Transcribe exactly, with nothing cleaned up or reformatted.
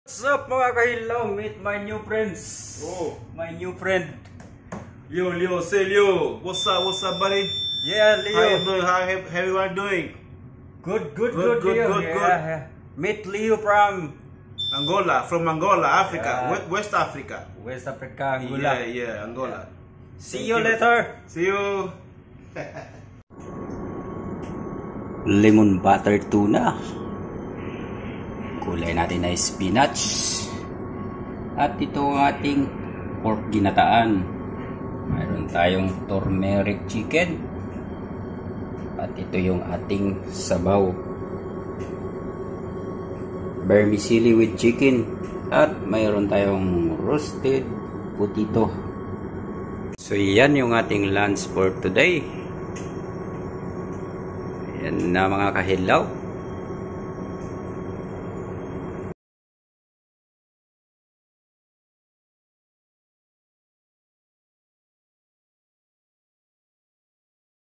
What's up mga kahilaw? Meet my new friends. Oh, My new friend. Leo, Leo, say Leo. What's up, what's up, buddy? Yeah, How you Leo. doing? How how everyone doing? Good, good, good, Good, good, Leo. good, yeah, good. yeah. Meet Leo from Angola, from Angola, Africa, Yeah. West, West Africa. West Africa, Angola. Yeah, yeah, Angola. See Thank you you. later. See you. Lemon butter tuna. Kulay natin ay spinach. At ito ang ating pork ginataan. Mayroon tayong turmeric chicken. At ito yung ating sabaw. Vermicelli with chicken. At mayroon tayong roasted potato. So yan yung ating lunch for today. Yan na mga kahilaw.